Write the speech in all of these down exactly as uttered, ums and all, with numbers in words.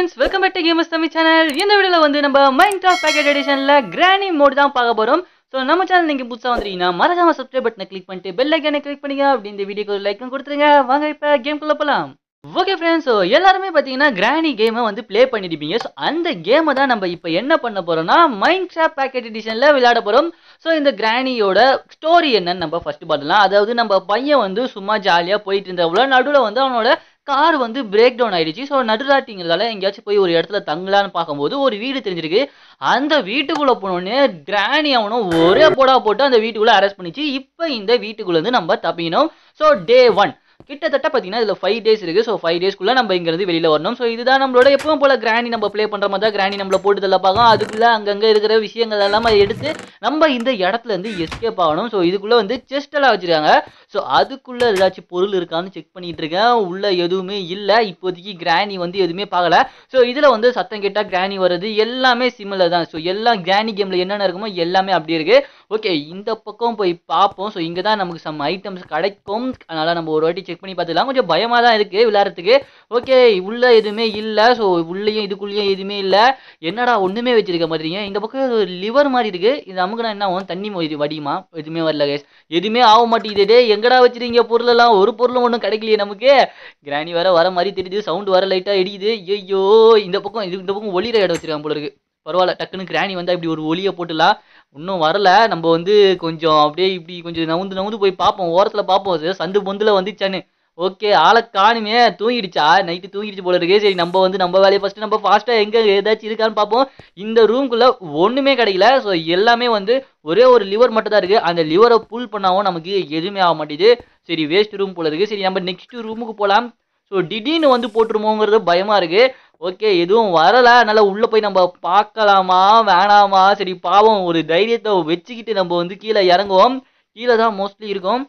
friends, welcome back to gamertamizhans channel. இந்த வீடியோல வந்து நம்ம Minecraft packet editionல granny mode தான் பார்க்க போறோம். சோ நம்ம சேனல் நீங்க புதுசா வந்தீங்கன்னா மறக்காம subscribe பட்டனை click பண்ணிட்டு bell icon-ஐ click பண்ணுங்க. அப்படி இந்த வீடியோக்கு ஒரு லைக் கொடுத்துருங்க. வாங்க இப்ப கேம்க்குள்ள போலாம். ஓகே फ्रेंड्स, சோ எல்லாரும் பாத்தீங்கன்னா granny கேமை வந்து ப்ளே பண்ணிருப்பீங்க. சோ அந்த கேமை தான் நம்ம இப்போ என்ன பண்ண போறோம்னா Minecraft packet editionல விளையாட போறோம். சோ இந்த grannyயோட ஸ்டோரி என்னன்னு நம்ம ஃபர்ஸ்ட் பார்த்தலாம். அதாவது நம்ம பையன் வந்து சும்மா ஜாலியா போயிட்டு இருந்தவள நடுவுல வந்து அவனோட கார் வந்து பிரேக் டவுன் ஆயிடுச்சு. ஸோ நடுராட்டிங்கிறதால எங்கேயாச்சும் போய் ஒரு இடத்துல தங்கலான்னு பார்க்கும்போது ஒரு வீடு தெரிஞ்சிருக்கு. அந்த வீட்டுக்குள்ள போனோடனே கிராணி அவனும் ஒரே போடா போட்டு அந்த வீட்டுக்குள்ள அரெஸ்ட் பண்ணிச்சு. இப்போ இந்த வீட்டுக்குள்ள இருந்து நம்ம தப்பிக்கணும். ஸோ டே ஒன் கிட்டத்தட்ட பார்த்தீங்கன்னா இதில் ஃபைவ் டேஸ் இருக்குது. ஸோ ஃபைவ் டேஸ்க்குள்ளே நம்ம இங்கேருந்து வெளியில் வரணும். ஸோ இதுதான் நம்மளோட எப்பவும் போல கிராணி நம்ம ப்ளே பண்ணுற மாதிரி தான் கிராணி நம்மளை போட்டுதெல்லாம் பார்க்கும். அதுக்குள்ளே அங்கங்கே இருக்கிற விஷயங்கள் எல்லாம் எடுத்து நம்ம இந்த இடத்துல இருந்து எஸ்கேப் ஆகணும். ஸோ இதுக்குள்ளே வந்து செஸ்ட் எல்லாம் வச்சுருக்காங்க. ஸோ அதுக்குள்ளே ஏதாச்சும் பொருள் இருக்கான்னு செக் பண்ணிட்டு இருக்கேன். உள்ளே எதுவுமே இல்லை. இப்போதைக்கு கிராணி வந்து எதுவுமே பார்க்கல. ஸோ இதில் வந்து சத்தம் கேட்டால் கிராணி வருது. எல்லாமே சிமிலர் தான். ஸோ எல்லாம் கிராணி கேமில் என்னென்ன இருக்குமோ எல்லாமே அப்படி இருக்குது. ஓகே, இந்த பக்கம் போய் பார்ப்போம். ஸோ இங்கே தான் நமக்கு சம் ஐட்டம்ஸ் கிடைக்கும். அதனால் நம்ம ஒரு வாட்டி செக் பண்ணி பார்த்துக்கலாம். கொஞ்சம் பயமாக தான் இருக்குது விளையாடுறதுக்கு. ஓகே, உள்ளே எதுவுமே இல்லை. ஸோ உள்ளேயும் இதுக்குள்ளேயும் எதுவுமே இல்லை. என்னடா ஒன்றுமே வச்சிருக்க மாட்டீங்க. இந்த பக்கம் ஒரு லிவர் மாதிரி இருக்குது. இது அமுக்குனா என்ன ஆகும்? தண்ணி இது வடியுமா? எதுவுமே வரல கேஸ். எதுவுமே ஆக மாட்டேங்குது. எங்கடா வச்சிருக்கீங்க பொருளெல்லாம்? ஒரு பொருளும் ஒன்றும் கிடைக்கலையே நமக்கு. கிராணி வர வர மாதிரி தெரியுது. சவுண்டு வர லைட்டாக இடிக்குது. ஐயோ, இந்த பக்கம் இது இந்த பக்கம் ஒளிர இடம் வச்சிருக்காங்க போல இருக்கு. பரவாயில்ல, டக்குன்னு கிராணி வந்தால் இப்படி ஒரு ஒளியை போட்டுலாம். இன்னும் வரல. நம்ம வந்து கொஞ்சம் அப்படியே இப்படி கொஞ்சம் நவுந்து நவுந்து போய் பார்ப்போம். ஓரத்தில் பார்ப்போம் சந்து பொந்தில் வந்துச்சான்னு. ஓகே, ஆளை காணுமே. தூங்கிடுச்சா? நைட்டு தூங்கிடுச்சு போல இருக்கு. சரி, நம்ம வந்து நம்ம வேலையை ஃபஸ்ட்டு நம்ம ஃபாஸ்ட்டாக எங்கே ஏதாச்சும் இருக்கான்னு பார்ப்போம். இந்த ரூம்குள்ளே ஒன்றுமே கிடைக்கல. ஸோ எல்லாமே வந்து ஒரே ஒரு லிவர் மட்டும் தான் இருக்குது. அந்த லிவரை புல் பண்ணாவும் நமக்கு எதுவுமே ஆக மாட்டேது. சரி, வேஸ்ட் ரூம் போல இருக்குது. சரி, நம்ம நெக்ஸ்ட் ரூமுக்கு போகலாம். ஸோ திடீர்னு வந்து போட்டுருமோங்கிறது பயமாக இருக்குது. ஓகே, எதுவும் வரலை. அதனால் உள்ளே போய் நம்ம பார்க்கலாமா வேணாமா? சரி, பாவம் ஒரு தைரியத்தை வச்சுக்கிட்டு நம்ம வந்து கீழே இறங்குவோம். கீழே தான் மோஸ்ட்லி இருக்கும்.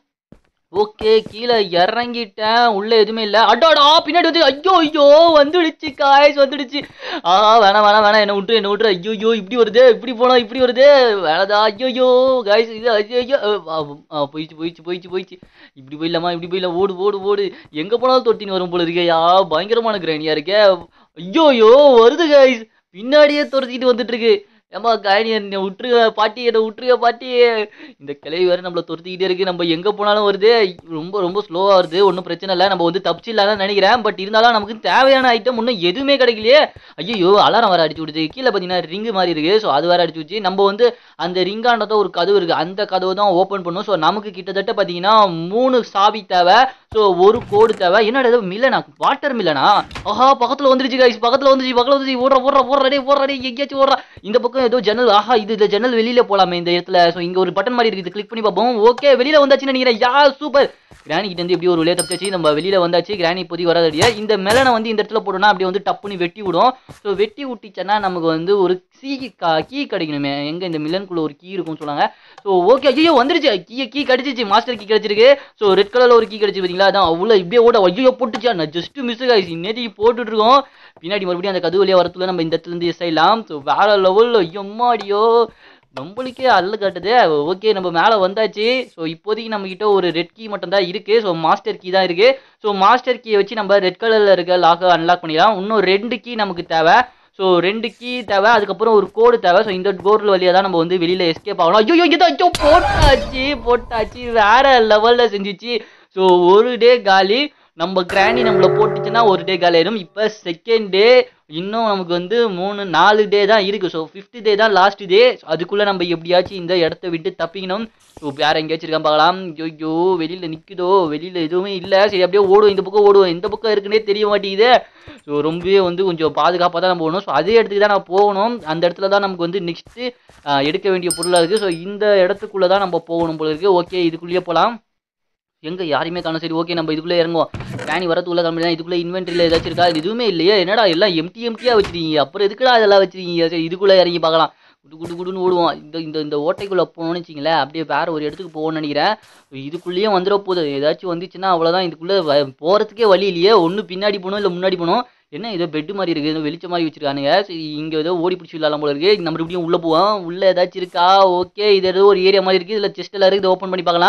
ஓகே, கீழே இறங்கிட்டேன். உள்ள எதுவுமே இல்லை. அடாடா, பின்னாடி வந்து ஐயோ ஐயோ வந்துடுச்சு காய்ஸ், வந்துடுச்சு. ஆஹா, வேணாம் வேணாம் வேணாம், என்ன விட்டுரு என்ன விட்டுரு. ஐயோ ஐயோ இப்படி வருது, இப்படி போனோம் இப்படி வருது. வேணாதா. ஐயோ காய்ஸ், இது ஐயோ ஐயோ போயிடுச்சு போயிடுச்சு போயிடுச்சு போயிடுச்சு. இப்படி போயிடலாமா? இப்படி போயிடலாம். ஓடு ஓடு ஓடு. எங்கே போனாலும் தொட்டின்னு வரும் போல இருக்கே. யா, பயங்கரமான கிராணியா இருக்கே. ஐயோ ஐயோ வருது காய்ஸ். பின்னாடியே துரத்திக்கிட்டு வந்துட்டு இருக்கு. ஏமா காயனி, என்னை விட்டுருங்க பாட்டி, என்னை விட்டுருங்க பாட்டி. இந்த கிளவி வேறு நம்மளை துரத்திக்கிட்டே இருக்குது. நம்ம எங்கே போனாலும் வருது. ரொம்ப ரொம்ப ஸ்லோவாக வருது. ஒன்றும் பிரச்சனை இல்லை. நம்ம வந்து தப்பிச்சிடலான்னு நினைக்கிறேன். பட் இருந்தாலும் நமக்கு தேவையான ஐட்டம் இன்னும் எதுவுமே கிடைக்கலையே. ஐயோ, அலாரம் வேறு அடிச்சு விடுது. கீழே பார்த்தீங்கன்னா ரிங்கு மாதிரி இருக்குது. ஸோ அது வேறு அடிச்சு விடுச்சு. நம்ம வந்து அந்த ரிங்கானத ஒரு கதவு இருக்குது. அந்த கதவு தான் ஓப்பன் பண்ணும். ஸோ நமக்கு கிட்டத்தட்ட பார்த்தீங்கன்னா மூணு சாவி தேவை. ஸோ ஒரு கோடு தேவை. என்னடா ஏதோ மில்லனா? வாட்டர் மில்லனா? ஆஹா, பக்கத்தில் வந்துருச்சு காய்ஸ். பக்கத்தில் வந்துச்சு பக்கத்தில் வந்துச்சு. ஓடுற ஓடுற ஓடுறடே ஓடுறடே எங்கேயாச்சும் ஓடுறா. இந்த பக்கம் ஏதோ ஜன்னல். ஆஹா, இது இந்த ஜன்னல் வெளியில போலாமே இந்த இடத்துல. ஸோ இங்க ஒரு பட்டன் மாதிரி இருக்குது. கிளிக் பண்ணி பார்ப்போம். ஓகே, வெளியில வந்தாச்சுன்னு நினைக்கிறேன். Yeah, super. கிராணி கிட்ட இருந்து எப்படி ஒரு விளையாட்டு தப்பிச்சு நம்ம வெளியில வந்தாச்சு. கிராணி இப்போதைக்கு வராதடியா. இந்த மெலனை வந்து இந்த இடத்துல போட்டோம்னா அப்படியே வந்து டப்புன்னு வெட்டி விடும். ஸோ வெட்டி விட்டுச்சுன்னா நமக்கு வந்து ஒரு கீ கீ கிடைக்கணுமே. எங்க இந்த மில்லனுக்குள்ள ஒரு கீ இருக்கும்னு சொன்னாங்க. ஸோ ஓகே, ஐயோ வந்துருச்சு. கீ கீ கிடைச்சிச்சு. மாஸ்டர் கீ கிடைச்சிருக்கு. ஸோ ரெட் கலர்ல ஒரு கீ கிடைச்சி பார்த்தீங்களா? அதான் அவ்வளோ இப்படியே ஓட. ஐயோ போட்டுச்சா? நான் ஜஸ்ட் மிஸ் ஆயிடுச்சு. நேற்று போட்டுட்டு இருக்கோம். பின்னாடி மறுபடியும் அந்த கதவு வழியாக வரத்துல நம்ம இந்த இடத்துல இருந்து எஸ் ஆயிடலாம். ஸோ வேற லெவல். ஐயம்மாடியோ, நம்மளுக்கே அல்ல காட்டுது. ஓகே, நம்ம மேலே வந்தாச்சு. ஸோ இப்போதைக்கு நம்ம கிட்ட ஒரு ரெட் கீ மட்டும் தான் இருக்கு. ஸோ மாஸ்டர் கீ தான் இருக்கு. ஸோ மாஸ்டர் கீயை வச்சு நம்ம ரெட் கலர்ல இருக்க லாக்கை அன்லாக் பண்ணிடலாம். இன்னும் ரெண்டு கீ நமக்கு தேவை. ஸோ ரெண்டு கீ தேவை. அதுக்கப்புறம் ஒரு கோடு தேவை. ஸோ இந்த கோடு வழியாக தான் நம்ம வந்து வெளியில எஸ்கேப் ஆகணும். ஐயோ இங்கே தான். ஐயோ போட்டாச்சு போட்டாச்சு. வேற லெவல்ல செஞ்சிச்சு. ஸோ ஒரு டே காலி. நம்ம கிராணி நம்மளை போட்டுச்சுன்னா ஒரு டே காலி ஆயிடும். இப்போ செகண்ட் டே. இன்னும் நமக்கு வந்து மூணு நாலு டே தான் இருக்குது. ஸோ ஃபிஃப்த் டே தான் லாஸ்ட் டே. அதுக்குள்ளே நம்ம எப்படியாச்சும் இந்த இடத்த விட்டு தப்பிக்கணும். ஸோ வேறு எங்கேயாச்சும் இருக்கான் பார்க்கலாம். ஐயோ, வெளியில் நிற்குதோ? வெளியில் எதுவுமே இல்லை. சரி, அப்படியே ஓடுவோம். இந்த பக்கம் ஓடுவோம். இந்த பக்கம் இருக்குன்னே தெரிய மாட்டேங்குது. ஸோ ரொம்பவே வந்து கொஞ்சம் பாதுகாப்பாக தான் நம்ம போகணும். ஸோ அதே இடத்துக்கு தான் நம்ம போகணும். அந்த இடத்துல தான் நமக்கு வந்து நெக்ஸ்ட்டு எடுக்க வேண்டிய பொருளாக இருக்குது. ஸோ இந்த இடத்துக்குள்ளே தான் நம்ம போகணும் போல இருக்குது. ஓகே, இதுக்குள்ளேயே போகலாம். எங்கே யாரையுமே காணும். சரி, ஓகே, நம்ம இதுக்குள்ளே இறங்குவோம். கிராணி வரத்துக்குள்ள கிளம்பி தான். இதுக்குள்ளே இன்வென்ட்ரியில் ஏதாச்சும் இருக்கா? எதுவுமே இல்லையே. என்னடா எல்லாம் எம்டி எம்டியாக வச்சிருக்கீங்க. அப்புறம் எதுக்குடா இதெல்லாம் வச்சிருக்கீங்க? சரி, இதுக்குள்ளே இறங்கி பார்க்கலாம். குடு குடு குடுன்னு ஓடுவோம். இந்த இந்த இந்த ஓட்டைக்குள்ளே போகணும்னு வச்சிங்களேன். அப்படியே வேறு ஒரு இடத்துக்கு போகணும்னு நினைக்கிறேன். இதுக்குள்ளேயே வந்துட போகுது. ஏதாச்சும் வந்துச்சுன்னா அவ்வளோதான். இதுக்குள்ளே போகிறதுக்கே வழி இல்லையே. ஒன்று பின்னாடி போகணும், இல்லை முன்னாடி போகணும். என்ன ஏதோ பெட்டு மாதிரி இருக்குது. ஏதோ வெளிச்ச மாதிரி வச்சிருக்கானுங்க. சரி, இங்கே ஏதோ ஓடி பிடிச்சி விளாட்லாம் போல இருக்குது. நம்ம எப்படியும் உள்ளே போவோம். உள்ளே ஏதாச்சும் இருக்கா? ஓகே, இது ஏதோ ஒரு ஏரியா மாதிரி இருக்குது. இதில் செஸ்ட் எல்லாம் இருக்குது. ஓப்பன் பண்ணி பார்க்கலாம்.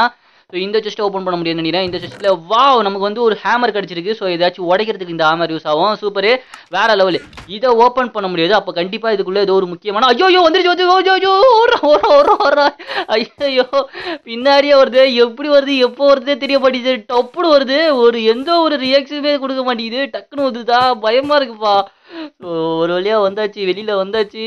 ஸோ இந்த செஸ்ட்டை ஓப்பன் பண்ண முடியும்னு நினைக்கிறேன். இந்த செஸ்ட்டில் வாவ் நமக்கு வந்து ஒரு ஹேமர் கிடச்சிருக்கு. ஸோ ஏதாச்சும் உடைக்கிறதுக்கு இந்த ஹேமர் யூஸ் ஆகும். சூப்பரு, வேற லெவலு. இதை ஓப்பன் பண்ண முடியாது. அப்போ கண்டிப்பாக இதுக்குள்ளே ஏதோ ஒரு முக்கியமான ஐயோ ஐயோ வந்துருச்சு வந்து ஓஜோ ஐயோ ஓடுறா ஓடுறா ஓடுறா ஓடுறா ஐயோ பின்னாடியே வருது. எப்படி வருது எப்போ வருதே தெரிய மாட்டேங்குது. டப்புன்னு வருது. ஒரு எந்த ஒரு ரியாக்ஷனுமே கொடுக்க மாட்டேங்குது. டக்குன்னு வந்துதா பயமா இருக்குப்பா. ஸோ ஒரு வழியாக வந்தாச்சு, வெளியில் வந்தாச்சு.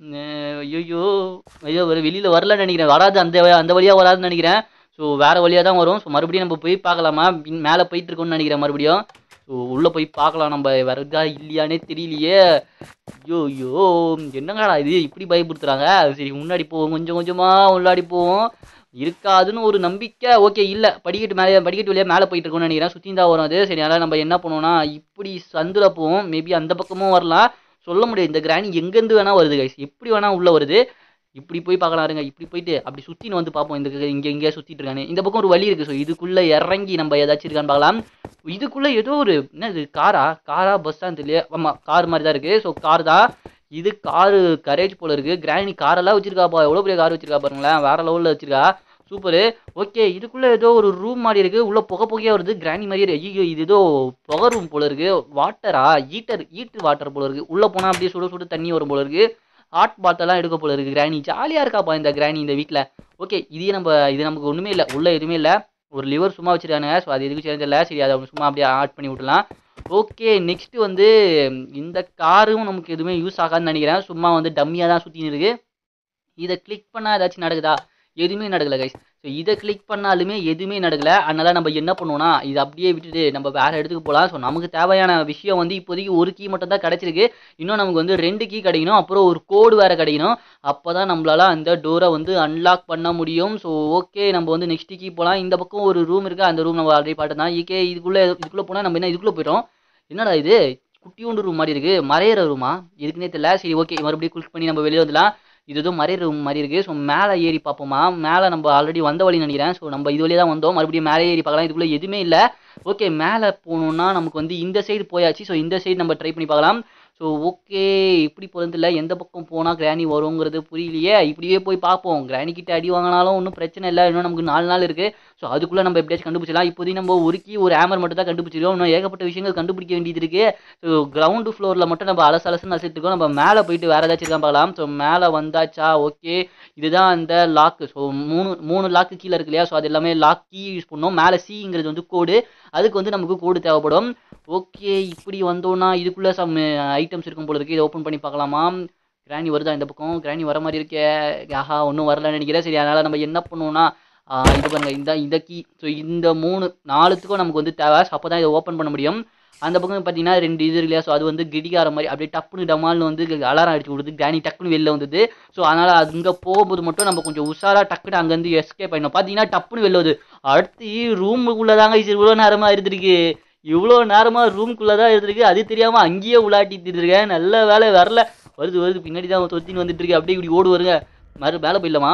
ஐயோ ஐயோ வெளியில் வரலன்னு நினைக்கிறேன். வராது, அந்த அந்த வழியாக வராதுன்னு நினைக்கிறேன். ஸோ வேறு வழியாக தான் வரும். ஸோ மறுபடியும் நம்ம போய் பார்க்கலாமா? மேலே போயிட்டு இருக்கோம்னு நினைக்கிறேன் மறுபடியும். ஸோ உள்ளே போய் பார்க்கலாம், நம்ம வருதா இல்லையானே தெரியலையே. ஐயோ ஐயோ என்னங்கடா இது இப்படி பயப்படுத்துகிறாங்க. சரி முன்னாடி போவோம், கொஞ்சம் கொஞ்சமாக உள்ளாடி போவோம். இருக்காதுன்னு ஒரு நம்பிக்கை. ஓகே இல்லை, படிக்கட்டு மேலே படிக்கட்டு வழியாக மேலே போயிட்டு இருக்கோம்னு நினைக்கிறேன். சுற்றி தான் வரும் அது. சரி அதனால் நம்ம என்ன பண்ணுவோம்னா இப்படி சந்தில் போவோம். மேபி அந்த பக்கமும் வரலாம், சொல்ல முடியாது. இந்த கிராணி எங்கேருந்து வேணால் வருது கைஸ், எப்படி வேணால் உள்ளே வருது. இப்படி போய் பார்க்கலாம் இருங்க. இப்படி போயிட்டு அப்படி சுற்றின்னு வந்து பார்ப்போம். இந்த இங்கே எங்கேயா சுற்றிட்டு இருக்கானே. இந்த பக்கம் ஒரு வழி இருக்குது. ஸோ இதுக்குள்ளே இறங்கி நம்ம ஏதாச்சும் இருக்கான்னு பார்க்கலாம். இதுக்குள்ளே ஏதோ ஒரு என்ன இது காரா காரா பஸ்ஸான்னு தெரியல. ஆமாம் கார் மாதிரி தான் இருக்குது. ஸோ கார் தான் இது. காரு கரேஜ் போல் இருக்குது. கிராணி காரெல்லாம் வச்சிருக்காப்பா. எவ்வளோ பெரிய கார் வச்சிருக்கா பாருங்களேன். வேறு லெவலில் வச்சிருக்கா. சூப்பரு. ஓகே இதுக்குள்ளே ஏதோ ஒரு ரூம் மாதிரி இருக்குது. உள்ளே புகை புகையாக வருது. கிராணி மாதிரியே. ஐயோ இது ஏதோ புகை ரூம் போல் இருக்குது. வாட்டரா ஈட்டர் ஈட்டு வாட்டர் போல் இருக்குது. உள்ளே போனால் அப்படியே சுட சுட தண்ணி வரும் போல் இருக்குது. ஹாட் பாட்டெல்லாம் எடுக்க போல இருக்குது. கிராணி ஜாலியாக இருக்காப்பா இந்த கிராணி இந்த வீட்டில். ஓகே இதே நம்ம இது நமக்கு ஒன்றுமே இல்லை, உள்ளே எதுவுமே இல்லை. ஒரு லிவர் சும்மா வச்சுருக்கானுங்க. ஸோ அது எதுக்கு சேர்ந்ததில்லை. சரி அதை சும்மா அப்படியே ஆட் பண்ணி விட்டுலாம். ஓகே நெக்ஸ்ட்டு வந்து இந்த காரும் நமக்கு எதுவுமே யூஸ் ஆகாதுன்னு நினைக்கிறேன். சும்மா வந்து டம்மியாக தான் சுற்றின்னு இருக்குது. இதை கிளிக் பண்ணால் ஏதாச்சும் நடக்குதா? எதுவுமே நடக்கலை கைஸ். ஸோ இதை கிளிக் பண்ணாலுமே எதுவுமே நடக்கலை. அதனால் நம்ம என்ன பண்ணுவோம்னா இதை அப்படியே விட்டுட்டு நம்ம வேறு இடத்துக்கு போகலாம். ஸோ நமக்கு தேவையான விஷயம் வந்து இப்போதைக்கு ஒரு கீ மட்டும் தான் கிடச்சிருக்கு. இன்னும் நமக்கு வந்து ரெண்டு கீ கிடைக்கணும். அப்புறம் ஒரு கோடு வேறு கிடைக்கணும். அப்போ தான் நம்மளால் அந்த டோரை வந்து அன்லாக் பண்ண முடியும். ஸோ ஓகே நம்ம வந்து நெக்ஸ்ட் கீ போகலாம். இந்த பக்கம் ஒரு ரூம் இருக்குது. அந்த ரூம் நம்ம ஆல்ரெடி பார்த்து தான். ஈகே இதுக்குள்ளே இதுக்குள்ளே போனால் நம்ம என்ன இதுக்குள்ளே போயிட்டோம். என்னடா இது குட்டியோண்டு ரூம் மாதிரி இருக்குது. மறையிற ரூமா இதுக்குன்னே தெரியல. சரி ஓகே மறுபடியும் கிளிக் பண்ணி நம்ம வெளியே வந்துடலாம். இது எதுவும் மறைய ரூம் மாதிரி இருக்குது. ஸோ மேலே ஏறி பார்ப்போமா? மேலே நம்ம ஆல்ரெடி வந்த வழி நினைக்கிறேன். ஸோ நம்ம இது வழியாக தான் வந்தோம். மறுபடியும் மேலே ஏறி பார்க்கலாம். இதுக்குள்ளே எதுவுமே இல்லை. ஓகே மேலே போகணுன்னா நமக்கு வந்து இந்த சைடு போயாச்சு. ஸோ இந்த சைடு நம்ம ட்ரை பண்ணி பார்க்கலாம். ஸோ ஓகே இப்படி போகிறதில்ல, எந்த பக்கம் போனால் கிராணி வருங்கிறது புரியலையே. இப்படியே போய் பார்ப்போம். கிராணி கிட்ட அடி வாங்கினாலும் ஒன்றும் பிரச்சனை இல்லை. இன்னும் நமக்கு நாலு நாள் இருக்குது. ஸோ அதுக்குள்ளே நம்ம எப்படியாச்சும் கண்டுபிடிச்சலாம். இப்போதைக்கு நம்ம ஒருக்கி ஒரு ஹேமர் மட்டும் தான் கண்டுபிடிச்சிருக்கோம். இன்னும் ஏகப்பட்ட விஷயங்கள் கண்டுபிடிக்க வேண்டியது இருக்குது. ஸோ கிரவுண்டு ஃப்ளோரில் மட்டும் நம்ம அலசு அலசுன்னு அலசிட்டுருக்கோம். நம்ம மேலே போயிட்டு வேறு ஏதாச்சும் இருக்கான்னு பார்க்கலாம். ஸோ மேலே வந்தாச்சா? ஓகே இதுதான் அந்த லாக்கு. ஸோ மூணு மூணு லாக்கு கீழே இருக்கு இல்லையா? ஸோ அது எல்லாமே லாக் கீ யூஸ் பண்ணோம். மேலே சிங்கிறது வந்து கோடு. அதுக்கு வந்து நமக்கு கோடு தேவைப்படும். ஓகே இப்படி வந்தோன்னா இதுக்குள்ளே சம் ஐட்டம்ஸ் இருக்கும் போல இருக்குது. இதை ஓப்பன் பண்ணி பார்க்கலாமா? கிராணி வருதா இந்த பக்கம்? கிராணி வர மாதிரி இருக்கே. ஆஹா ஒன்றும் வரலன்னு நினைக்கிறேன். சரி அதனால் நம்ம என்ன பண்ணுவோம்னா இது பாருங்கள் இந்த இந்த கீ. ஸோ இந்த மூணு நாலுத்துக்கும் நமக்கு வந்து தேவை. அப்போ தான் இதை ஓப்பன் பண்ண முடியும். அந்த பக்கம் பார்த்தீங்கன்னா ரெண்டு இது இல்லையா? ஸோ அது வந்து கிடிகார மாதிரி அப்படியே டப்புனு டமால்னு வந்து அலாரம் அடிச்சு கொடுத்து கிராணி டக்குன்னு வெளில வந்தது. ஸோ அதனால் அங்கே போகும்போது மட்டும் நம்ம கொஞ்சம் உஷாராக டக்குன்னு அங்கேருந்து எஸ்கேப் ஆகிடும். பார்த்தீங்கன்னா டப்புன்னு வெளில வருது. அடுத்து ரூமுக்குள்ளே தாங்க இவ்வளோ நேரமாக இருந்திருக்கு. இவ்வளோ நேரமாக ரூம்குள்ளே தான் இருந்திருக்கு. அது தெரியாமல் அங்கேயே உலாட்டிட்டு இருக்கேன். நல்ல வேலை வரல. வருது வருது பின்னாடி தான் தொத்தின்னு வந்துட்டு இருக்கு. அப்படியே இப்படி ஓடு வருங்க. மறு மேலே போயிடலாமா?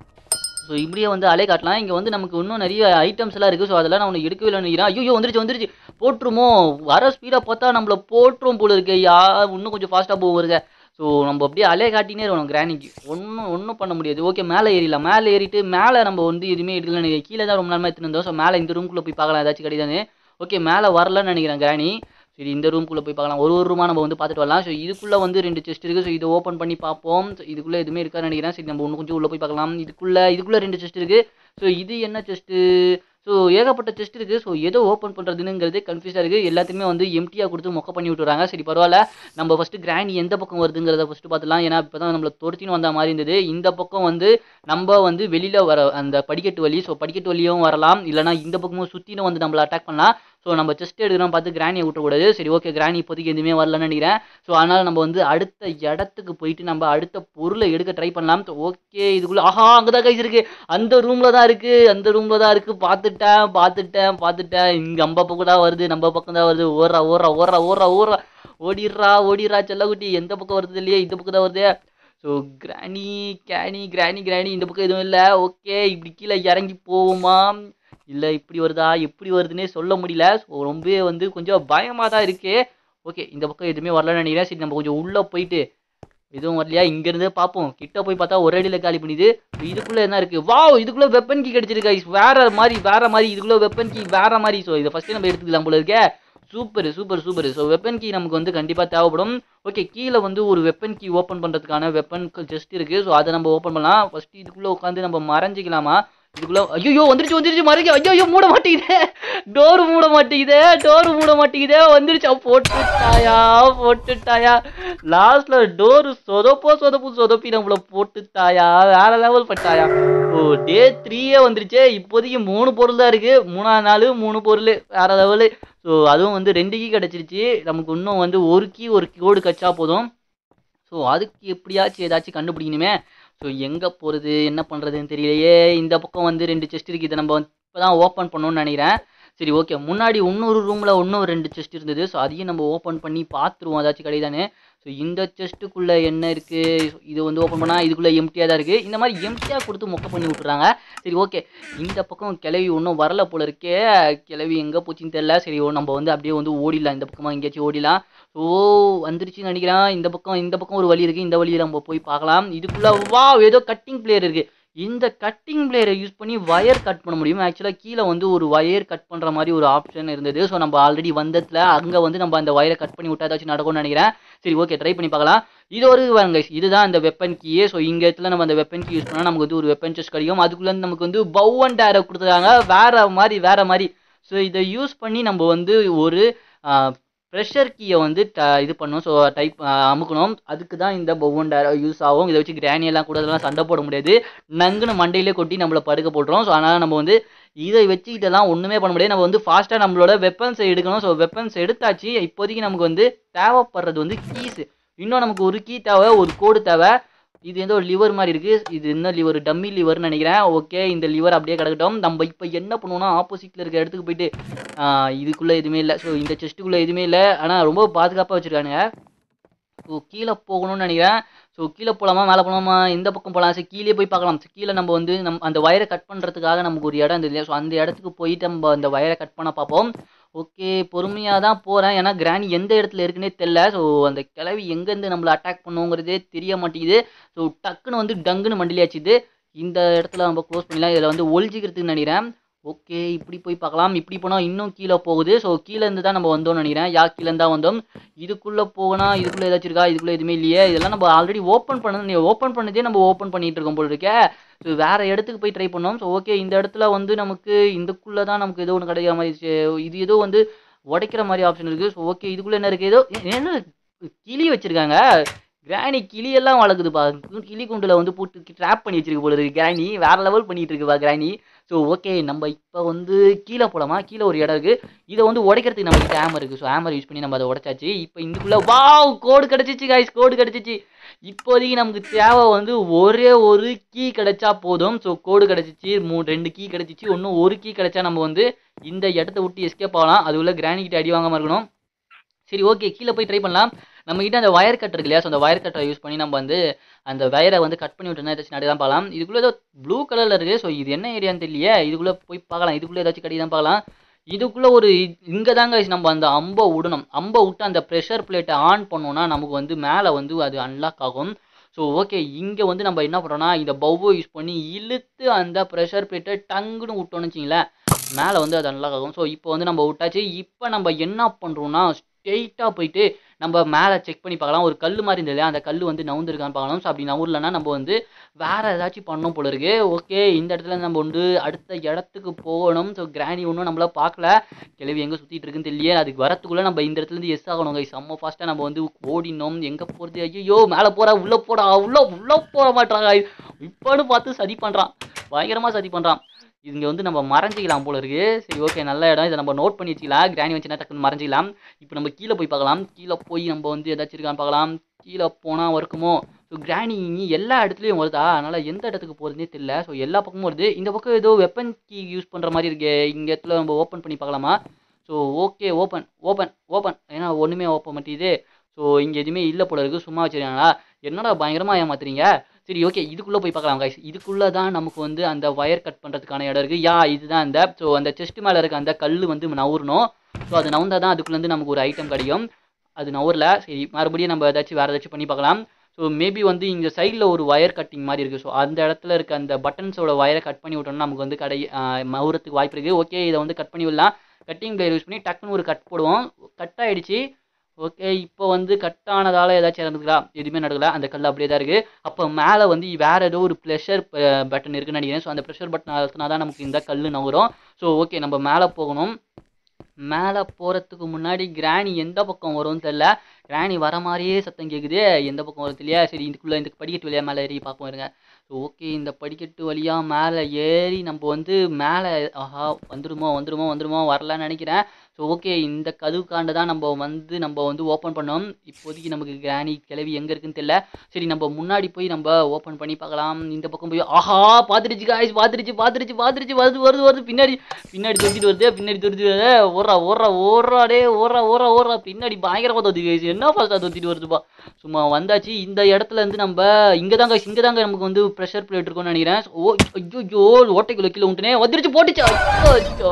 ஸோ இப்படியே வந்து அலை காட்டலாம். இங்கே வந்து நமக்கு இன்னும் நிறைய ஐட்டம்ஸ் எல்லாம் இருக்குது. ஸோ அதெல்லாம் நான் ஒன்று எடுக்கவே இல்லை நினைக்கிறேன். ஐயோ வந்துருச்சு வந்துருச்சு போட்டுருமோ? வர ஸ்பீடாக பார்த்தா நம்மளை போட்டுரும் போல இருக்கு. யா இன்னும் கொஞ்சம் ஃபாஸ்ட்டாக போக வருங்க. ஸோ நம்ம அப்படியே அலைய காட்டினே இருக்கணும். கிராணிக்கு ஒன்றும் ஒன்றும் பண்ண முடியாது. ஓகே மேலே ஏறிடலாம். மேலே ஏறிட்டு மேலே நம்ம வந்து எதுவுமே எடுக்கலன்னு நினைக்கிறேன். கீழே தான் ரொம்ப நேரமாக எடுத்துன்னு இருந்தோம். ஸோ மேலே இந்த ரூம்குள்ளே போய் பார்க்கலாம் ஏதாச்சும் கிடையாதுன்னு. ஓகே மேலே வரலன்னு நினைக்கிறேன் கிராணி. சரி இந்த ரூம்குள்ளே போய் பார்க்கலாம். ஒரு ஒரு ரூமாக நம்ம வந்து பார்த்துட்டு வரலாம். ஸோ இதுக்குள்ளே வந்து ரெண்டு செஸ்ட் இருக்குது. ஸோ இதை ஓப்பன் பண்ணி பார்ப்போம். ஸோ இதுக்குள்ளே எதுவுமே இருக்கான்னு நினைக்கிறேன். சரி நம்ம ஒன்று கொஞ்சம் உள்ளே போய் பார்க்கலாம். இதுக்குள்ளே இதுக்குள்ளே ரெண்டு செஸ்ட் இருக்குது. ஸோ இது என்ன செஸ்ட்டு? ஸோ ஏகப்பட்ட செஸ்ட் இருக்குது. ஸோ எதோ ஓப்பன் பண்ணுறதுங்கிறது கன்ஃபியூஸாக இருக்குது. எல்லாத்தையுமே வந்து எம்டியாக கொடுத்து மொக்க பண்ணி விட்டுறாங்க. சரி பரவாயில்ல, நம்ம ஃபஸ்ட்டு கிராணி எந்த பக்கம் வருதுங்கிறத ஃபஸ்ட்டு பார்த்துலாம். ஏன்னா இப்போ தான் நம்மளை தொடுத்தின்னு வந்த மாதிரி இருந்தது. இந்த பக்கம் வந்து நம்ம வந்து வெளியில் வர அந்த படிக்கட்டு வழி. ஸோ படிக்கட்டு வழியும் வரலாம், இல்லைனா இந்த பக்கமும் சுற்றினும் வந்து நம்மளை அட்டாக் பண்ணலாம். ஸோ நம்ம செஸ்ட் எடுக்கிறோம் பார்த்து கிராணியை விட்டக்கூடாது. சரி ஓகே கிராணி இப்போதைக்கு எதுவுமே வரலன்னு நினைக்கிறேன். ஸோ அதனால் நம்ம வந்து அடுத்த இடத்துக்கு போயிட்டு நம்ம அடுத்த பொருளை எடுக்க ட்ரை பண்ணலாம். ஓகே இதுக்குள்ளே ஆஹா அங்கே தான் கைஸ் இருக்குது. அந்த ரூமில் தான் இருக்குது. அந்த ரூமில் தான் இருக்குது. பார்த்துட்டேன் பார்த்துட்டேன் பார்த்துட்டேன். இங்கே நம்ம பக்கம் தான் வருது. நம்ம பக்கம் தான் வருது. ஓடுறா ஓடுறா ஓடுறா ஓடுறா ஓடுறா ஓடிடுறா ஓடிடுறா செல்லக்குட்டி. எந்த பக்கம் வருது இல்லையே, இந்த பக்கம் தான் வருது. ஸோ கிராணி கேணி கிராணி கிராணி இந்த பக்கம் எதுவும் இல்லை. ஓகே இப்படி கீழே இறங்கி போவோமா? இல்லை இப்படி வருதா? எப்படி வருதுன்னே சொல்ல முடியல. ஸோ ரொம்பவே வந்து கொஞ்சம் பயமாக தான் இருக்குது. ஓகே இந்த பக்கம் எதுவுமே வரலன்னு நினைக்கிறேன். சரி நம்ம கொஞ்சம் உள்ளே போயிட்டு இதுவும் வரலையா? இங்க இருந்தே பார்ப்போம். கிட்ட போய் பார்த்தா ஒரு அடியில காலி பண்ணிது. இதுக்குள்ள என்ன இருக்கு? வாவ்! இதுக்குள்ள வெப்பன் கீ கிடைச்சிருக்கு गाइस. வேற மாரி வேற மாரி இதுக்குள்ள வெப்பன் கீ வேற மாரி. சோ இத ஃபர்ஸ்ட் நம்ம எடுத்துக்கலாம் போல இருக்கே. Super super super. So weapon key நமக்கு வந்து கண்டிப்பா தேவைப்படும். ஓகே, கீழ வந்து ஒரு வெப்பன் கீ ஓபன் பண்றதுக்கான வெப்பன் ஜஸ்ட் இருக்கு. சோ அத நம்ம ஓபன் பண்ணலாம். ஃபர்ஸ்ட் இதுக்குள்ள உட்கார்ந்து நம்ம மறைஞ்சிக்கலாமா? இதுக்குள்ள ஐயோ வந்துருச்சு வந்துருச்சு மறைங்க. ஐயோ மூட மாட்டேங்குதே. டோர் மூட மாட்டேங்குதே. டோர் மூட மாட்டேங்குதே. வந்துருச்சு. போட்டுட்டாயா போட்டுட்டாயா. லாஸ்ட்ல டோர் சொதப்போ சொதப்பு சொதப்பி நம்மள போட்டுட்டாயா. வேற லெவல் பட்டாயா. ஓ டே த்ரீயே வந்துருச்சே. இப்போதைக்கு மூணு பொருள் தான் இருக்கு. மூணாவது நாள் மூணு பொருள் வேற லெவலு. ஸோ அதுவும் வந்து ரெண்டு கீ கிடைச்சிருச்சு. நமக்கு இன்னும் வந்து ஒரு கீ ஒரு கோடு கச்சா போதும். ஸோ அதுக்கு எப்படியாச்சும் ஏதாச்சும் கண்டுபிடிக்கணுமே. ஸோ எங்கே போகிறது என்ன பண்ணுறதுன்னு தெரியலையே. இந்த பக்கம் வந்து ரெண்டு செஸ்ட் இருக்குது. இதை நம்ம இப்போ தான் ஓப்பன் பண்ணணும்னு நினைக்கிறேன். சரி ஓகே, முன்னாடி இன்னொரு ரூமில் இன்னும் ரெண்டு செஸ்ட் இருந்தது. ஸோ அதையும் நம்ம ஓப்பன் பண்ணி பார்த்துருவோம் ஏதாச்சும் கிடையாதானே. ஸோ இந்த செஸ்ட்டுக்குள்ளே என்ன இருக்குது? இது வந்து ஓப்பன் பண்ணால் இதுக்குள்ளே எம்டியாக தான் இருக்குது. இந்த மாதிரி எம்டியாக கொடுத்து மொக்க பண்ணி விட்டுறாங்க. சரி ஓகே, இந்த பக்கம் கிளவி ஒன்றும் வரல போல இருக்கே. கிளவி எங்கே போச்சுன்னு தெரியல. சரி நம்ம வந்து அப்படியே வந்து ஓடிடலாம். இந்த பக்கமாக எங்கேயாச்சும் ஓடிடலாம். ஓ வந்துருச்சுன்னு நினைக்கிறேன். இந்த பக்கம் இந்த பக்கம் ஒரு வழி இருக்குது. இந்த வழியில் நம்ம போய் பார்க்கலாம். இதுக்குள்ளே வா ஏதோ கட்டிங் பிளேயர் இருக்குது. இந்த கட்டிங் பிளேயரை யூஸ் பண்ணி வயர் கட் பண்ண முடியும். ஆக்சுவலாக கீழே வந்து ஒரு வயர் கட் பண்ணுற மாதிரி ஒரு ஆப்ஷன் இருந்தது. ஸோ நம்ம ஆல்ரெடி வந்ததில் அங்கே வந்து நம்ம அந்த வயரை கட் பண்ணி விட்டா ஏதாச்சும் நடக்கும்னு நினைக்கிறேன். சரி ஓகே, ட்ரை பண்ணி பார்க்கலாம். இது ஒரு வாங்க, இதுதான் அந்த வெப்பன் கீயே. ஸோ இங்கே இடத்துல நம்ம அந்த வெப்பன் கீ யூஸ் பண்ணால் நமக்கு வந்து ஒரு வெப்பன் செஸ்ட் கிடைக்கும். அதுக்குள்ளே நமக்கு வந்து பவ் அண்ட் டேரை கொடுத்துருக்காங்க. வேற மாதிரி வேற மாதிரி. ஸோ இதை யூஸ் பண்ணி நம்ம வந்து ஒரு ப்ரெஷர் கீயை வந்து இது பண்ணணும். ஸோ டைப் அமுக்கணும். அதுக்கு தான் இந்த பவ் டேரோ யூஸ் ஆகும். இதை வச்சு கிராணியெல்லாம் கூட அதெல்லாம் சண்டை போட முடியாது. நங்குன்னு மண்டையிலே கொட்டி நம்மளை படுக்க போட்டுரும். ஸோ அதனால் நம்ம வந்து இதை வச்சு இதெல்லாம் ஒன்றுமே பண்ண முடியாது. நம்ம வந்து ஃபாஸ்ட்டாக நம்மளோட வெப்பன்ஸை எடுக்கணும். ஸோ வெப்பன்ஸ் எடுத்தாச்சு. இப்போதைக்கு நமக்கு வந்து தேவைப்படுறது வந்து கீஸு. இன்னும் நமக்கு ஒரு கீ தேவை, ஒரு கோடு தேவை. இது ஏதோ ஒரு லிவர் மாதிரி இருக்குது. இது என்ன லிவர்? டம்மி லிவர்னு நினைக்கிறேன். ஓகே, இந்த லிவர் அப்படியே கிடக்கட்டும். நம்ம இப்போ என்ன பண்ணுவோம்னா ஆப்போசிட்டில் இருக்க இடத்துக்கு போயிட்டு இதுக்குள்ளே எதுவுமே இல்லை. ஸோ இந்த செஸ்ட்டுக்குள்ளே எதுவுமே இல்லை. ஆனால் ரொம்ப பாதுகாப்பாக வச்சுருக்கானுங்க. ஸோ கீழே போகணும்னு நினைக்கிறேன். ஸோ கீழே போகலாமா மேலே போகலாமா எந்த பக்கம் போகலாம்? சரி கீழே போய் பார்க்கலாம். கீழே நம்ம வந்து நம் அந்த வயரை கட் பண்ணுறதுக்காக நமக்கு ஒரு இடம் இருந்தது இல்லையா. ஸோ அந்த இடத்துக்கு போயிட்டு நம்ம அந்த வயரை கட் பண்ண பார்ப்போம். ஓகே, பொறுமையாக தான் போகிறேன். ஏன்னா கிராணி எந்த இடத்துல இருக்குன்னே தெரில. ஸோ அந்த கிளவி எங்கேருந்து நம்மளை அட்டாக் பண்ணுவோங்கிறதே தெரிய மாட்டேங்குது. ஸோ டக்குன்னு வந்து டங்குன்னு மண்டிலியாச்சுது. இந்த இடத்துல நம்ம க்ளோஸ் பண்ணிடலாம். இதில் வந்து ஒழிஞ்சிக்கிறதுக்கு நினைக்கிறேன். ஓகே, இப்படி போய் பார்க்கலாம். இப்படி போனால் இன்னும் கீழே போகுது. ஸோ கீழே இருந்து தான் நம்ம வந்தோம்னு நினைக்கிறேன். யா கீழே தான் வந்தோம். இதுக்குள்ளே போகணும். இதுக்குள்ளே ஏதாச்சும் இருக்கா? இதுக்குள்ளே எதுவுமே இல்லையே. இதெல்லாம் நம்ம ஆல்ரெடி ஓப்பன் பண்ணது. நீ ஓப்பன் பண்ணதே நம்ம ஓப்பன் பண்ணிட்டு இருக்கோம் போல இருக்கே. ஸோ வேறு இடத்துக்கு போய் ட்ரை பண்ணோம். ஸோ ஓகே, இந்த இடத்துல வந்து நமக்கு இதுக்குள்ளே தான் நமக்கு ஏதோ ஒன்று கிடைக்கிற மாதிரி. இது ஏதோ வந்து உடைக்கிற மாதிரி ஆப்ஷன் இருக்குது. ஸோ ஓகே, இதுக்குள்ளே என்ன இருக்குது? ஏதோ என்ன கிளி வச்சுருக்காங்க. கிராணி கிளியெல்லாம் வளர்க்குதுப்பா. கிளி குண்டில் வந்து போட்டு ட்ராப் பண்ணி வச்சிருக்கு போல இருக்குது. கிராணி வேறு லெவல் பண்ணிகிட்டு இருக்குப்பா கிராணி. ஸோ ஓகே, நம்ம இப்போ வந்து கீழே போகலாமா? கீழே ஒரு இடம் இருக்குது. இதை வந்து உடைக்கிறதுக்கு நம்மகிட்ட ஹேமர் இருக்குது. ஸோ ஹேமர் யூஸ் பண்ணி நம்ம அதை உடைச்சாச்சு. இப்போ இதுக்குள்ளே வாவ் கோடு கிடச்சிச்சு காய்ஸ். கோடு கிடச்சிச்சு. இப்போதைக்கு நமக்கு தேவை வந்து ஒரே ஒரு கீ கிடைச்சா போதும். ஸோ கோடு கிடச்சிச்சு. மூ ரெண்டு கீ கிடச்சிச்சு. இன்னும் ஒரு கீ கிடைச்சா நம்ம வந்து இந்த இடத்த விட்டு எஸ்கேப் ஆகலாம். அது உள்ள கிராணிக்கிட்ட அடி வாங்காமல் இருக்கணும். சரி ஓகே, கீழே போய் ட்ரை பண்ணலாம். நம்மகிட்ட அந்த வயர் கட் இருக்கு இல்லையா. ஸோ அந்த வயர் கட்டரை யூஸ் பண்ணி நம்ம வந்து அந்த வயரை வந்து கட் பண்ணி விட்டோம்னா ஏதாச்சும் நடை தான் பார்க்கலாம். இதுக்குள்ளே ஏதோ ப்ளூ கலரில் இருக்குது. ஸோ இது என்ன ஏரியான்னு தெரியலையே. இதுக்குள்ளே போய் பார்க்கலாம். இதுக்குள்ளே ஏதாச்சும் கடை தான் பார்க்கலாம். இதுக்குள்ளே ஒரு இங்கே தாங்க நம்ம அந்த அம்பை விடணும். அம்பை விட்டு அந்த ப்ரெஷர் பிளேட்டை ஆன் பண்ணோன்னா நமக்கு வந்து மேலே வந்து அது அன்லாக் ஆகும். ஸோ ஓகே, இங்கே வந்து நம்ம என்ன பண்ணுறோன்னா இந்த பவ்வை யூஸ் பண்ணி இழுத்து அந்த ப்ரெஷர் பிளேட்டை டங்குன்னு விட்டோன்னு வச்சிங்களேன், மேலே வந்து அது அன்லாக் ஆகும். ஸோ இப்போ வந்து நம்ம விட்டாச்சு. இப்போ நம்ம என்ன பண்ணுறோன்னா ஸ்ட்ரெயிட்டாக போயிட்டு நம்ம மேலே செக் பண்ணி பார்க்கலாம். ஒரு கல் மாதிரி இருந்தது, அந்த கல் வந்து நவுந்துருக்கான்னு பார்க்கலாம். ஸோ அப்படி நவுரலன்னா நம்ம வந்து வேறு ஏதாச்சும் பண்ணணும் போல இருக்கு. ஓகே, இந்த இடத்துல நம்ம வந்து அடுத்த இடத்துக்கு போகணும். ஸோ கிராணி ஒன்றும் நம்மள பார்க்கல. கிளவி எங்கே சுற்றிட்டு இருக்குன்னு தெரியலையே. அதுக்கு வரத்துக்குள்ளே நம்ம இந்த இடத்துலேருந்து எஸ் ஆகணும் கைஸ். செம்ம ஃபாஸ்ட்டாக நம்ம வந்து ஓடினோம். எங்கே போகிறது? ஐயோ மேலே போகிறா, உள்ளே போடா, உள்ளே உள்ளே போக மாட்டாங்க. இப்போன்னு பார்த்து சதி பண்ணுறான். பயங்கரமாக சதி பண்ணுறான். இங்கே வந்து நம்ம மறைஞ்சிக்கலாம் போல இருக்கு. சரி ஓகே, நல்ல இடம். இதை நம்ம நோட் பண்ணி வச்சுக்கலாம். கிராணி வச்சுன்னா டக்குன்னு மறைஞ்சிக்கலாம். இப்போ நம்ம கீழே போய் பார்க்கலாம். கீழே போய் நம்ம வந்து ஏதாச்சும் இருக்கான்னு பார்க்கலாம். கீழே போனால் இருக்குமோ. ஸோ கிராணி எல்லா இடத்துலையும் வருதா, அதனால் எந்த இடத்துக்கு போகிறதுனே தெரியல. ஸோ எல்லா பக்கமும் வருது. இந்த பக்கம் ஏதோ வெப்பன் கீ யூஸ் பண்ணுற மாதிரி இருக்கு. இங்கே இடத்துல நம்ம ஓப்பன் பண்ணி பார்க்கலாமா? So okay, open open open ஏன்னா ஒன்றுமே ஓப்பன் பண்ணிட்டுது. ஸோ இங்கே எதுவுமே இல்லை போல இருக்குது. சும்மா வச்சுருக்காங்களா? என்னடா பயங்கரமாக ஏமாத்துறீங்க. சரி ஓகே, இதுக்குள்ளே போய் பார்க்கலாம் கைஸ். இதுக்குள்ளே தான் நமக்கு வந்து அந்த வயர் கட் பண்ணுறதுக்கான இடம் இருக்குது. யா இதுதான் அந்த ஸோ அந்த செஸ்ட் மேலே இருக்க அந்த கல் வந்து நவுறணும். ஸோ அது நவுந்தால் தான் அதுக்குள்ளேருந்து நமக்கு ஒரு ஐட்டம் கிடைக்கும். அது நவுரில். சரி மறுபடியும் நம்ம ஏதாச்சும் வேறு ஏதாச்சும் பண்ணி பார்க்கலாம். ஸோ மேபி வந்து இங்கே சைடில் ஒரு ஒயர் கட்டிங் மாதிரி இருக்குது. ஸோ அந்த இடத்துல இருக்க அந்த பட்டன்ஸோட ஒயரை கட் பண்ணி விட்டோம்னா நமக்கு வந்து கடை மவுறத்துக்கு வாய்ப்பு இருக்குது. ஓகே இதை வந்து கட் பண்ணி விடலாம். கட்டிங் பிளேயர் யூஸ் பண்ணி டக்குன்னு ஒரு கட் போடுவோம். கட் ஆகிடுச்சு. ஓகே இப்போ வந்து கட் ஆனதால் ஏதாச்சும் நடந்துக்கலாம்? எதுவுமே நடக்கல. அந்த கல் அப்படியே தான் இருக்குது. அப்போ மேலே வந்து வேறு ஏதோ ஒரு ப்ரெஷர் பட்டன் இருக்குன்னு நினைக்கிறேன். ஸோ அந்த ப்ரெஷர் பட்டன் அழுத்தினா தான் நமக்கு இந்த கல் நகரும். ஸோ ஓகே நம்ம மேலே போகணும். மேலே போகிறதுக்கு முன்னாடி கிராணி எந்த பக்கம் வரும்னு தெரில. கிராணி வர மாதிரியே சத்தம் கேட்குது. எந்த பக்கம் வரும் இல்லையா? சரி இதுக்குள்ளே இந்த படிக்கட்டு வழியாக மேலே ஏறி பார்ப்போம் இருங்க. ஸோ ஓகே இந்த படிக்கட்டு வழியாக மேலே ஏறி நம்ம வந்து மேலே ஆஹா வந்துடுமோ வந்துடுமோ வந்துடுமோ வரலான்னு நினைக்கிறேன். ஸோ ஓகே இந்த கதவுக்காண்ட தான் நம்ம வந்து நம்ம வந்து ஓப்பன் பண்ணோம். இப்போதைக்கு நமக்கு கிராணி கிளவி எங்கே இருக்குன்னு தெரியல. சரி நம்ம முன்னாடி போய் நம்ம ஓப்பன் பண்ணி பார்க்கலாம். இந்த பக்கம் போய் ஆஹா பார்த்துருச்சு காய்ஸ் பார்த்துருச்சு பார்த்துருச்சு பார்த்துருச்சு வருது வருது வருது பின்னாடி பின்னாடி தொட்டிட்டு வருது பின்னாடி தொட்டிட்டு வருது. ஓடுறா ஓடுறா ஓடுறா டே ஓடுறா ஓடுறா ஓடுறா பின்னாடி பயங்கரமாக தொத்தி காய்ஸ். என்ன ஃபாஸ்ட்டாக தொத்திட்டு வருதுப்பா. சும்மா வந்தாச்சு. இந்த இடத்துல இருந்து நம்ம இங்கே தாங்க இங்கே தாங்க நமக்கு வந்து ப்ரெஷர் பிளேட் இருக்கும்னு நினைக்கிறேன். ஓ ஐயோ ஓட்டைக்குள்ள கீழே விட்டுனே வந்துருச்சு போட்டுச்சா. ஐயோ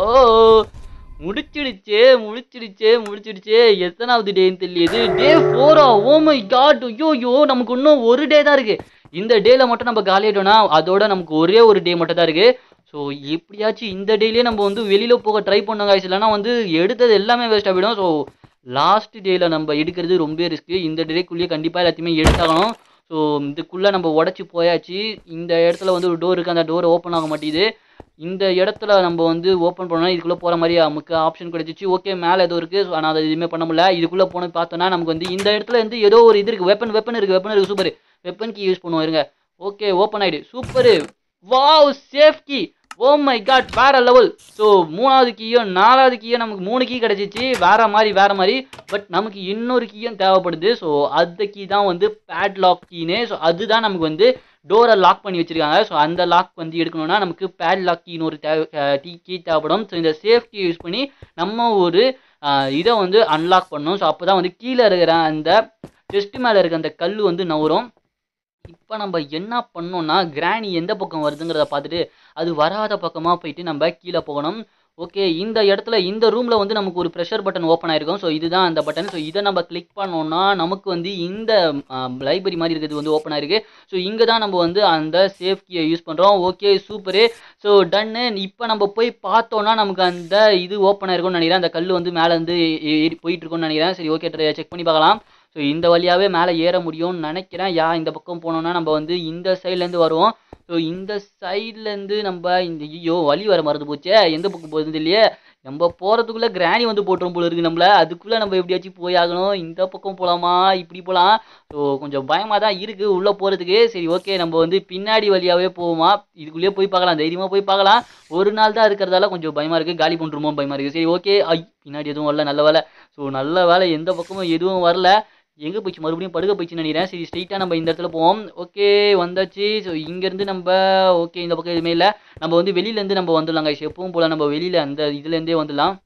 முடிச்சிடுச்சே முடிச்சிடுச்சே முடிச்சிடுச்சே. எத்தனாவது டேன்னு தெரியல. டே ஃபோரா? Oh my god. ஐயோ ஐயோ நமக்கு இன்னும் ஒரு டே தான் இருக்கு. இந்த டேல மட்டும் நம்ம காலியாயிட்டோம்னா அதோட நமக்கு ஒரே ஒரு டே மட்டும் தான் இருக்கு. ஸோ எப்படியாச்சும் இந்த டேலேயே நம்ம வந்து வெளியில் போக ட்ரை பண்ணோம் காய்ஸ். இல்லைனா வந்து எடுத்தது எல்லாமே வேஸ்ட்டாக போயிடும். ஸோ லாஸ்ட் டேயில் நம்ம எடுக்கிறது ரொம்ப ரிஸ்க்கு. இந்த டேக்குள்ளேயே கண்டிப்பாக எல்லாத்தையுமே எடுத்தாகணும். ஸோ இதுக்குள்ளே நம்ம உடச்சி போயாச்சு. இந்த இடத்துல வந்து ஒரு டோர் இருக்குது. அந்த டோர் ஓப்பன் ஆக மாட்டேங்குது. இந்த இடத்துல நம்ம வந்து ஓப்பன் பண்ணோம்னா இதுக்குள்ளே போகிற மாதிரி நமக்கு ஆப்ஷன் கிடைச்சிச்சு. ஓகே மேலே ஏதோ இருக்குது. ஸோ ஆனால் அதை எதுவுமே பண்ண முடியல. இதுக்குள்ளே போன பார்த்தோன்னா நமக்கு வந்து இந்த இடத்துல வந்து ஏதோ ஒரு இது இருக்குது. வெப்பன் வெப்பன் இருக்குது வெப்பன் இருக்குது. சூப்பர் வெப்பன் கீ யூஸ் பண்ணுவோம் இருங்க. ஓகே ஓப்பன் ஆகிடு. Super wow safe key. Oh my god வேற லெவல். ஸோ மூணாவது கீயும் நாலாவது கீயும் நமக்கு மூணு கீ கிடச்சிச்சு. வேற மாதிரி வேற மாதிரி. பட் நமக்கு இன்னொரு கீயும் தேவைப்படுது. ஸோ அந்த கீ தான் வந்து பேட்லாக் கீனு. ஸோ அதுதான் நமக்கு வந்து டோரை லாக் பண்ணி வச்சிருக்காங்க. ஸோ அந்த லாக் வந்து எடுக்கணும்னா நமக்கு பேட்லாக் கீன்னு ஒரு தேவை டீ கீ தேவைப்படும். ஸோ இந்த சேஃப்டி யூஸ் பண்ணி நம்ம ஒரு இதை வந்து அன்லாக் பண்ணணும். ஸோ அப்போ தான் வந்து கீழே இருக்கிற அந்த செஸ்ட் மேலே இருக்க அந்த கல் வந்து நவரும். இப்போ நம்ம என்ன பண்ணோம்னா கிராணி எந்த பக்கம் வருதுங்கிறத பார்த்துட்டு அது வராத பக்கமாக போயிட்டு நம்ம கீழே போகணும். ஓகே இந்த இடத்துல இந்த ரூமில் வந்து நமக்கு ஒரு ப்ரெஷர் பட்டன் ஓப்பன் ஆகிருக்கும். ஸோ இதுதான் அந்த பட்டன். ஸோ இதை நம்ம கிளிக் பண்ணோம்னா நமக்கு வந்து இந்த லைப்ரரி மாதிரி இருக்கிறது வந்து ஓப்பன் ஆகிருக்கு. ஸோ இங்கே தான் நம்ம வந்து அந்த சேஃப் கீயை யூஸ் பண்ணுறோம். Okay super. ஸோ டன்னு. இப்போ நம்ம போய் பார்த்தோன்னா நமக்கு அந்த இது ஓப்பன் ஆகிருக்கும்னு நினைக்கிறேன். அந்த கல் வந்து மேலே வந்து ஏறி போயிட்டு இருக்கும்னு நினைக்கிறேன். சரி ஓகே செக் பண்ணி பார்க்கலாம். ஸோ இந்த வழியாகவே மேலே ஏற முடியும்னு நினைக்கிறேன். யா இந்த பக்கம் போனோம்னா நம்ம வந்து இந்த சைட்லேருந்து வருவோம். ஸோ இந்த சைட்லேருந்து நம்ம இந்த ஐயோ வழி வர மறந்து போச்சே. எந்த பக்கம் போகுது இல்லையே. நம்ம போகிறதுக்குள்ளே கிராணி வந்து போட்டுரும் போல இருக்குது நம்மள. அதுக்குள்ளே நம்ம எப்படியாச்சும் போய் ஆகணும். இந்த பக்கம் போகலாமா இப்படி போகலாம். ஸோ கொஞ்சம் பயமாக தான் இருக்குது உள்ளே போகிறதுக்கு. சரி ஓகே நம்ம வந்து பின்னாடி வழியாகவே போவோமா. இதுக்குள்ளேயே போய் பார்க்கலாம். தைரியமாக போய் பார்க்கலாம். ஒரு நாள் தான் இருக்கிறதால கொஞ்சம் பயமாக இருக்குது. காலி பண்ணுறோமோ பயமாக இருக்குது. சரி ஓகே ஐ பின்னாடி எதுவும் வரல. நல்ல வேலை. ஸோ நல்ல வேலை எந்த பக்கமும் எதுவும் வரல. எங்கே போயிடுச்சு மறுபடியும் படுக்க போயிடுச்சுன்னு நினைக்கிறேன். சரி ஸ்ட்ரெயிட்டாக நம்ம இந்த இடத்துல போவோம். ஓகே வந்தாச்சு. ஸோ இங்கேருந்து நம்ம ஓகே இந்த பக்கம் எதுவுமே இல்லை. நம்ம வந்து வெளியிலேருந்து நம்ம வந்துடலாம் கைஸ். எப்பவும் போல் நம்ம வெளியில் அந்த இதுலேருந்தே வந்துடலாம்.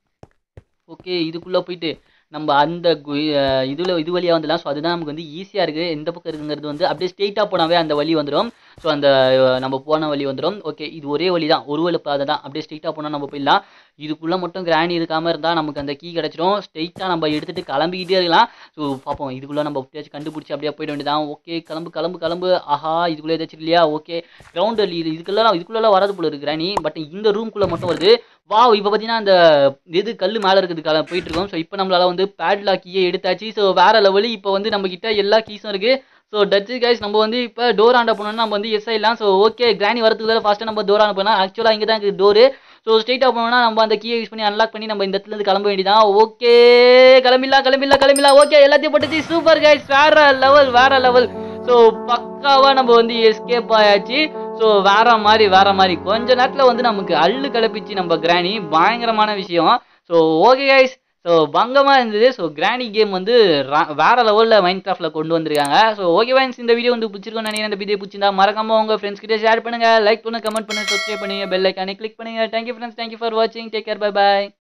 ஓகே இதுக்குள்ளே போயிட்டு நம்ம அந்த இதில் இது வழியாக வந்துடலாம். ஸோ அதுதான் நமக்கு வந்து ஈஸியாக இருக்குது. எந்த பக்கம் இருக்குங்கிறது வந்து அப்படியே ஸ்ட்ரெயிட்டாக போனாவே அந்த வழி வந்துடும். ஸோ அந்த நம்ம போன வழி வந்துடும். ஓகே இது ஒரே வழி தான். ஒரு வழி பாதை தான். அப்படியே ஸ்ட்ரெயிட்டாக போனால் நம்ம போயிடலாம். இதுக்குள்ளே மட்டும் கிராணி இருக்காமல் இருந்தால் நமக்கு அந்த கீ கிடச்சிடும். ஸ்ட்ரெயிட்டாக நம்ம எடுத்துகிட்டு கிளம்பிக்கிட்டே இருக்கலாம். ஸோ பார்ப்போம் இதுக்குள்ளே நம்ம எப்படியாச்சும் கண்டுபிடிச்சி அப்படியே போயிட வேண்டியதான். ஓகே கிளம்பு கிளம்பு கிளம்பு. ஆஹா இதுக்குள்ளே ஏதாச்சும் இல்லையா. ஓகே கிரவுண்ட் இது இதுக்குள்ளே இதுக்குள்ளே வராது போல இருக்குது கிராணி. பட் இந்த ரூம்குள்ளே மட்டும் வருது. வா இப்போ பார்த்தீங்கன்னா அந்த இது கல் மேலே இருக்குது கல போயிட்டு இருக்கோம். ஸோ இப்போ நம்மளால வந்து பேட்லாக் கீயை எடுத்தாச்சு. ஸோ வேற லெவலு. இப்போ வந்து நம்ம கிட்ட எல்லா கீஸும் இருக்குது. ஸோ டச்சு கைஸ் நம்ம வந்து இப்போ டோர் ஆண்ட போனோம்னா நம்ம வந்து எஸ் ஆயிடலாம். ஸோ ஓகே கிராணி வரதுக்கு தான் ஃபாஸ்ட்டாக நம்ம டோர் ஆன போனால் ஆக்சுவலாக இங்கே தான் இருக்குது டோரு. ஸோ ஸ்ட்ரெயிட்டாக போனோம்னா நம்ம அந்த கீயை யூஸ் பண்ணி அன்லாக் பண்ணி நம்ம இந்த இடத்துலேருந்து கிளம்ப வேண்டியதான். ஓகே கிளம்பிடலாம் கிளம்பிடலாம் கிளம்பிடலாம். ஓகே எல்லாத்தையும் போட்டுச்சு. சூப்பர் கைஸ் வேற லெவல் வேற லெவல். ஸோ பக்காவாக நம்ம வந்து எஸ்கேப் ஆயாச்சு. ஸோ வேற மாதிரி வேற மாதிரி கொஞ்ச நேரத்தில் வந்து நமக்கு அள்ளு கிளப்பிச்சு நம்ம கிராணி. பயங்கரமான விஷயம். So okay guys. ஸோ பங்கமாக இருந்தது. ஸோ கிராணி கேம் வந்து வேற லெவலில் மைண்ட் கிராஃப்டில் கொண்டு வந்திருக்காங்க. ஸோ ஓகே ஃப்ரெண்ட்ஸ் இந்த வீடியோ வந்து பிடிச்சிருக்கோன்னு நினைக்கிறேன். இந்த வீடியோ பிடிச்சிருந்தா மறக்காம உங்கள் ஃப்ரெண்ட்ஸ் கிட்டே ஷேர் பண்ணுங்கள். லைக் பண்ணுங்கள் கமெண்ட் பண்ணுங்கள் சப்ஸ்கிரைப் பண்ணுங்கள் பெல் ஐக்கானே கிளிக் பண்ணுங்கள். தேங்க்யூ ஃப்ரெண்ட்ஸ் தேங்க்யூ ஃபார் வாட்சிங். டேக் கேர் பை பாய்.